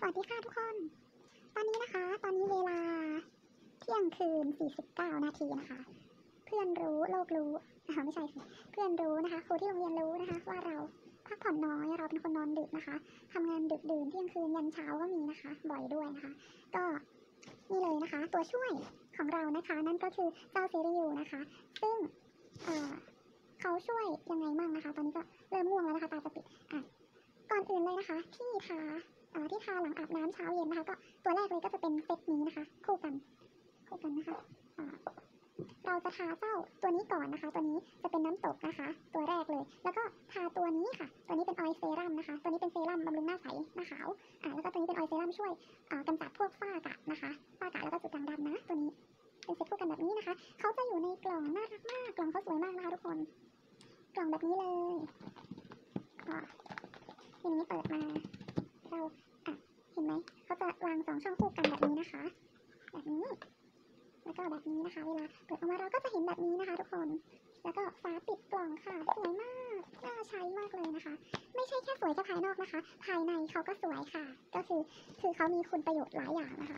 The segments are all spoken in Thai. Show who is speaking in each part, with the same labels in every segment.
Speaker 1: วัสดีค่ะทุกคน ตอนนี้นะคะ ตอนนี้เวลาเที่ยงคืน49 นาทีนะคะ เพื่อนรู้โลกรู้ไม่ใช่สิเพื่อนรู้นะคะครูที่โรงเรียนรู้นะคะว่าเราพักผ่อนน้อยเราเป็นคนนอนดึกนะคะทำงานดึกดื่นเที่ยงคืนยันเช้าก็มีนะคะบ่อยด้วยนะคะก็นี่เลยนะคะตัวช่วยของเรานะคะนั่นก็คือเจ้าซีรีส์นะคะซึ่งเขาช่วยยังไงมั่งนะคะตอนนี้ก็เริ่มง่วงแล้วนะคะตาจะปิดก่อนอื่นเลยนะคะที่ทาหลังอาบน้ำเช้าเย็นนะคะก็ตัวแรกเลยก็จะเป็นเซตนี้นะคะคู่กันนะคะเราจะทาเจ้าตัวนี้ก่อนนะคะตัวนี้จะเป็นน้ำตกนะคะตัวแรกเลยแล้วก็ทาตัวนี้ค่ะตัวนี้เป็นออยล์เซรั่มนะคะตัวนี้เป็นเซรั่มบำรุงหน้าใสหน้าขาวแล้วก็ตัวนี้เป็นออยล์เซรั่มช่วยกำจัดพวกฝ้ากระนะคะฝ้ากระแล้วก็จุดด่างดำนะตัวนี้เป็นเซตคู่กันแบบนี้นะคะเขาจะอยู่ในกล่องน่ารักมากกล่องเขาสวยมากนะคะทุกคนกล่องแบบนี้เลยทีนี้เปิดมาเราเห็นไหมเขาจะวาง2 ช่องคู่กันแบบนี้นะคะแบบนี้แล้วก็แบบนี้นะคะเวลาเปิดออกมาเราก็จะเห็นแบบนี้นะคะทุกคนแล้วก็ฝาปิดกล่องค่ะสวยมากน่าใช้มากเลยนะคะไม่ใช่แค่สวยแค่ภายนอกนะคะภายในเขาก็สวยค่ะก็คือเขามีคุณประโยชน์หลายอย่างนะคะ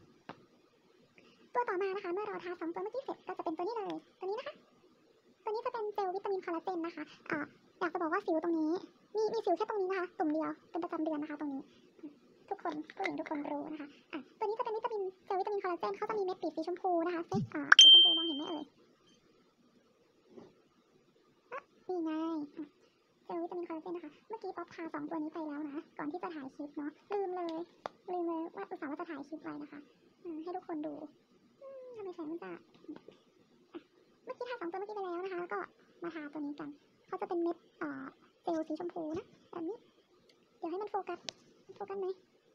Speaker 1: ตัวต่อมานะคะเมื่อเราทา2 ตัวเมื่อกี้เสร็จก็จะเป็นตัวนี้เลยตัวนี้นะคะตัวนี้จะเป็นเจลวิตามินคอลลาเจนนะคะอยากจะบอกว่าสิวตรงนี้มีสิวแค่ตรงนี้นะคะตุ่มเดียวเป็นประจำเดือนนะคะตรงนี้ทุกคนผู้หญิงทุกคนรู้นะคะตัวนี้จะเป็นเจลวิตามินคอลลาเจนเขาจะมีเม็ดปีกสีชมพูนะคะสีชมพูมองเห็นไหมเอ่ยนี่ไงเจลวิตามินคอลลาเจนนะคะเมื่อกี้ป๊อปทา2 ตัวนี้ไปแล้วนะก่อนที่จะถ่ายคลิปเนาะลืมเลยว่าอุตส่าห์ว่าจะถ่ายคลิปไว้นะคะให้ทุกคนดูทำไมแสงมันจะเมื่อกี้ทา2 ตัวเมื่อกี้ไปแล้วนะคะแล้วก็มาทาตัวนี้กันเขาจะเป็นเม็ดเจลสีชมพูนะแบบนี้เดี๋ยวให้มันโฟกัสไหม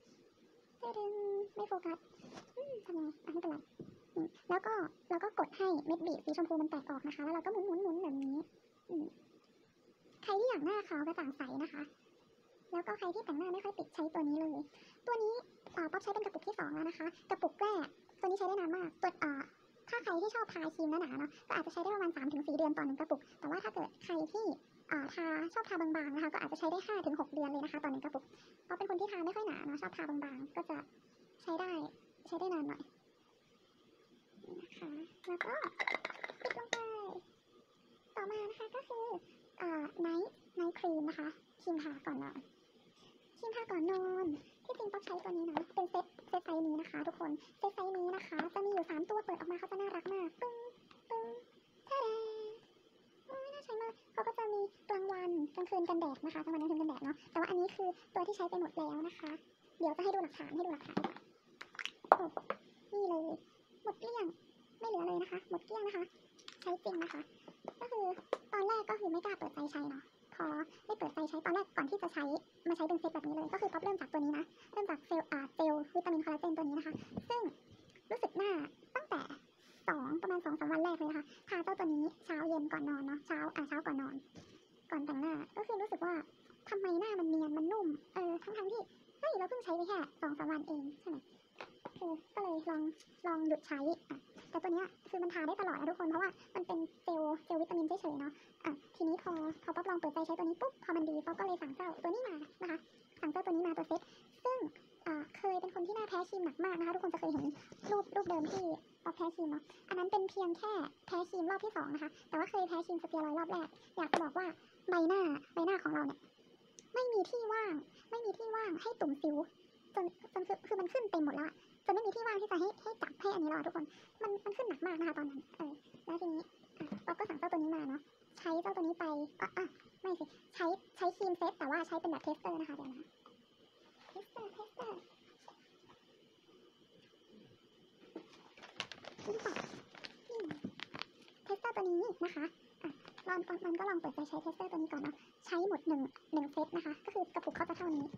Speaker 1: ไม่โฟกัสทำไงไม่เป็นไรแล้วก็กดให้เม็ดบีบสีชมพูมันแตกออกนะคะแล้วเราก็หมุนแบบนี้ใครที่อยากหน้าขาวกระจ่างใสนะคะแล้วก็ใครที่แต่งหน้าไม่ค่อยติดใช้ตัวนี้เลยตัวนี้ป๊อปใช้เป็นกระปุกที่2แล้วนะคะกระปุกแรกตัวนี้ใช้ได้นานมากตัวถ้าใครที่ชอบทาครีมหนาๆเนาะก็อาจจะใช้ได้ประมาณ 3-4 เดือนต่อ1 กระปุกแต่ว่าถ้าเกิดใครที่ชอบทาบางๆนะคะก็อาจจะใช้ได้ 5-6 เดือนเลยนะคะต่อ1 กระปุกเพราะเป็นคนที่ทาไม่ค่อยหนาเนาะชอบทาบางๆก็จะใช้ได้นานหน่อยนะคะแล้วก็ปิดลงไปต่อมานะคะก็คือไนท์ครีมนะคะครีมทาก่อนนอนที่จริงป๊อปใช้ตัวนี้นะเป็นเซตไซส์นี้นะคะทุกคนเซตไซส์นี้นะคะจะมีอยู่3 ตัวเปิดออกมาเขาจะน่ารักมากปึ้งท่าแดน่าใช้มากเขาก็จะมีกลางวันกลางคืนกันแดดนะคะกลางวันกลางคืนกันแดดเนาะแต่ว่าอันนี้คือตัวที่ใช้ไปหมดแล้วนะคะเดี๋ยวจะให้ดูหลักฐานนี่เลยหมดเกลี้ยงไม่เหลือเลยนะคะหมดเกลี้ยงนะคะใช้จริงนะคะก็คือตอนแรกก็คือไม่กล้าเปิดใจใช้เนาะพอได้เปิดใจใช้ตอนแรกก่อนที่จะใช้มาใช้เป็นเซตแบบนี้เลยก็คือป๊อปเริ่มจากตัวนี้นะเริ่มจากเจลวิตามินคอลลาเจนตัวนี้นะคะซึ่งรู้สึกหน้าตั้งแต่ประมาณ 2-3 วันแรกเลยนะคะทาเจ้าตัวนี้เช้าเย็นก่อนนอนเนาะเช้าก่อนนอนก่อนแต่งหน้าก็คือรู้สึกว่าทำไมหน้ามันเนียนมันนุ่มทั้งที่เฮ้ยเราเพิ่งใช้ไปแค่ 2-3 วันเองใช่ไหมก็เลยลองหยุดใช้แต่ตัวนี้คือมันทาได้ตลอดนะทุกคนเพราะว่ามันเป็นเจลวิตามินเฉยๆเนาะทีนี้พอป๊อปลองเปิดใจใช้ตัวนี้ปุ๊บพอมันดีป๊อปก็เลยสั่งเจ้าตัวนี้มานะคะสั่งเจ้าตัวนี้มาตัวเซ็ตซึ่งเคยเป็นคนที่หน้าแพ้ครีมหนักมากนะคะทุกคนจะเคยเห็นรูปเดิมที่ป๊อปแพ้ครีมเนาะอันนั้นเป็นเพียงแค่แพ้ครีมรอบที่2นะคะแต่ว่าเคยแพ้ครีมสเตียรอยด์รอบแรกอยากจะบอกว่าใบหน้าของเราเนี่ยไม่มีที่ว่างให้ตุ่มสิวจนคือมันขึ้นเต็มหมดแล้วจนไม่มีที่ว่างที่จะให้จับให้อันนี้หรอกทุกคนมันขึ้นหนักมากนะคะตอนนั้นแล้วทีนี้ป๊อปก็สั่งเจ้าตัวนี้มาเนาะใช้เจ้าตัวนี้ไปไม่สิใช้ครีมเซตแต่ว่าใช้เป็นแบบเทสเตอร์นะคะเดี๋ยวนะเทสเตอร์ที่ต่อเทสเตอร์ตัวนี้นะคะมันก็ลองเปิดใจใช้เทสเตอร์ตัวนี้ก่อนเนาะใช้หมด1 เซตนะคะก็คือกระปุกเขาจะเท่านี้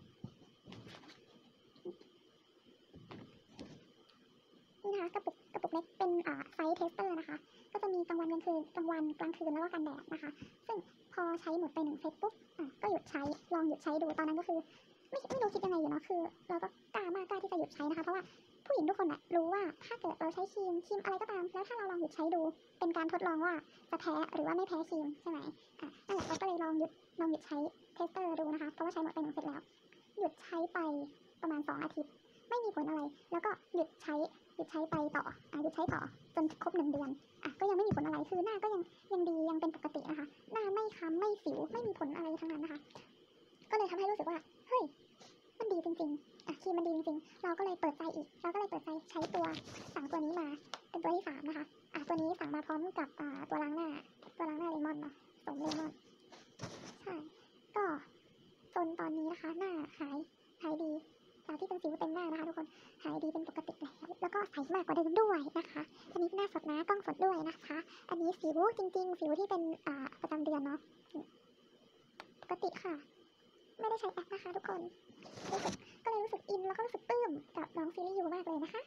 Speaker 1: นี่นะคะกระปุกเล็กเป็นไซส์เทสเตอร์นะคะก็จะมีกลางวันกลางคืนแล้วก็กันแดดนะคะซึ่งพอใช้หมดไป1 เซตปุ๊บก็หยุดใช้ลองหยุดใช้ดูตอนนั้นก็คือไม่รู้คิดยังไงอยู่เนาะคือเราก็กล้ที่จะหยุดใช้นะคะเพราะว่าผู้หญิงทุกคนรู้ว่าถ้าเกิดเราใช้ครีมอะไรก็ตามแล้วถ้าเราลองหยุดใช้ดูเป็นการทดลองว่าจะแพ้หรือว่าไม่แพ้ครีมใช่ไหมนั่นแหละเราก็เลยลองหยุดใช้เทสเตอร์ดูนะคะเพราะว่าใช้หมดไป1 เซตแล้วหยุดใช้ไปประมาณ2 อาทิตย์ไม่มีผลอะไร แล้วก็หยุดใช้ไปต่อหยุดใช้ต่อจนครบ1 เดือนก็ยังไม่มีผลอะไรคือหน้าก็ยังดียังเป็นปกตินะคะหน้าไม่ค้ำไม่สิวไม่มีผลอะไรทั้งนั้นนะคะก็เลยทำให้รู้สึกว่าเฮ้ยมันดีจริงๆครีมมันดีจริงๆเราก็เลยเปิดใจอีกเราก็เลยเปิดใจใช้ตัวสั่งตัวนี้มาเป็นตัวที่3นะคะตัวนี้สั่งมาพร้อมกับตัวล้างหน้าเลมอนเนาะสมเลมอนใช่ก็จนตอนนี้นะคะหน้าหายดีจากที่เป็นสิวเต็มหน้านะคะทุกคนหายดีเป็นปกติแล้วก็ใสมากกว่าเดิมด้วยนะคะอันนี้หน้าสดนะกล้องสดด้วยนะคะอันนี้สิวจริงๆสิวที่เป็นประจำเดือนเนาะปกติค่ะไม่ได้ใช้แอปนะคะทุกคนก็เลยรู้สึกอินแล้วก็รู้สึกปลื้มกับน้องซีรีส์ยูมากเลยนะคะ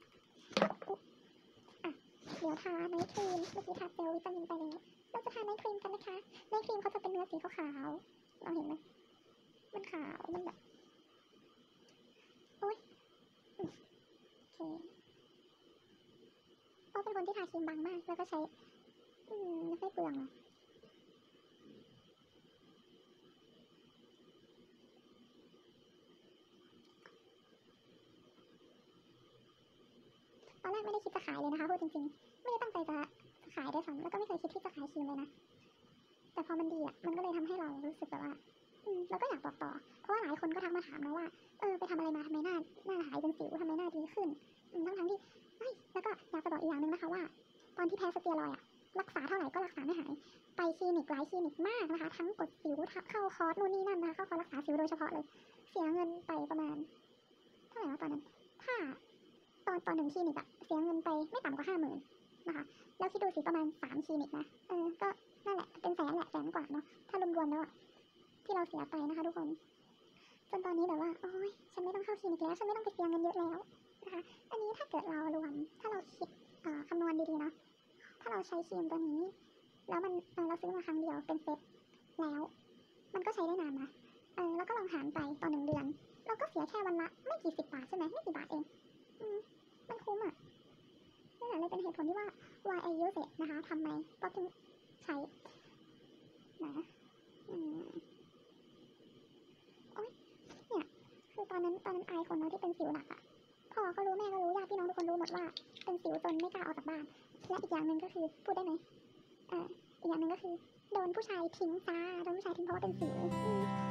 Speaker 1: เดี๋ยวทาไนท์ครีมเมื่อกี้ทาเจลวิตามินไปแล้วเราจะทาไนท์ครีมกันนะคะไนท์ครีมเขาจะเป็นเนื้อสีขาวๆเราเห็นไหมมันขาวมันแบบโอ๊ยโอเคเพราะเป็นคนที่ทาครีมบางมากแล้วก็ใช้ไม่ค่อยเปลืองเนาะตอนแรกไม่ได้คิดจะขายเลยนะคะพูดจริงๆไม่ได้ตั้งใจจะขายด้วยซ้ำแล้วก็ไม่เคยคิดที่จะขายครีมเลยนะแต่พอมันดีมันก็เลยทำให้เรารู้สึกแบบว่าเราก็อยากบอกต่อเพราะว่าหลายคนก็ทักมาถามนะว่าไปทำอะไรมาทำไมหน้าหายเป็นสิวทำไมหน้าดีขึ้นทั้งที่แล้วก็อยากจะบอกอีกอย่างหนึ่งนะคะว่าตอนที่แพ้สเตียรอยด์รักษาเท่าไหร่ก็รักษาไม่หายไปคลินิกหลายคลินิกมากนะคะทั้งกดสิวเข้าคอร์สนู่นนี่นั่นนะคะเข้าคอร์สรักษาสิวโดยเฉพาะเลยเสียเงินไปประมาณเท่าไหร่วะตอนนั้นถ้าตอน1 คลินิกเสียเงินไปไม่ต่ำกว่า50,000นะคะแล้วคิดดูสิประมาณ3 คลินิกนะก็นั่นแหละเป็นแสนแหละแสนกว่าเนาะถ้ารวมๆแล้วที่เราเสียไปนะคะทุกคนจนตอนนี้แบบว่าโอ๊ยฉันไม่ต้องเข้าคลินิกแล้วฉันไม่ต้องไปเสียเงินเยอะแล้วนะคะอันนี้ถ้าเกิดเรารวมถ้าเราคิดคำนวณดีๆเนาะถ้าเราใช้ครีมตัวนี้แล้วมันเราซื้อมาครั้งเดียวเป็นเซ็ตแล้วมันก็ใช้ได้นานนะแล้วก็ลองหารไปต่อ1 เดือนเราก็เสียแค่วันละไม่กี่10 บาทใช่ไหมไม่กี่บาทเองมันคุ้มนี่แหละเลยเป็นเหตุผลที่ว่า why I use it นะคะทำไมก็ถึงใช้นะโอ๊ยเนี่ยคือตอนนั้นอายคนเนาะที่เป็นสิวหนักพ่อก็รู้แม่ก็รู้ญาติพี่น้องทุกคนรู้หมดว่าเป็นสิวจนไม่กล้าออกจากบ้านและอีกอย่างหนึ่งก็คือพูดได้ไหมอีกอย่างหนึ่งก็คือโดนผู้ชายทิ้งจ้าโดนผู้ชายทิ้งเพราะว่าเป็นสิว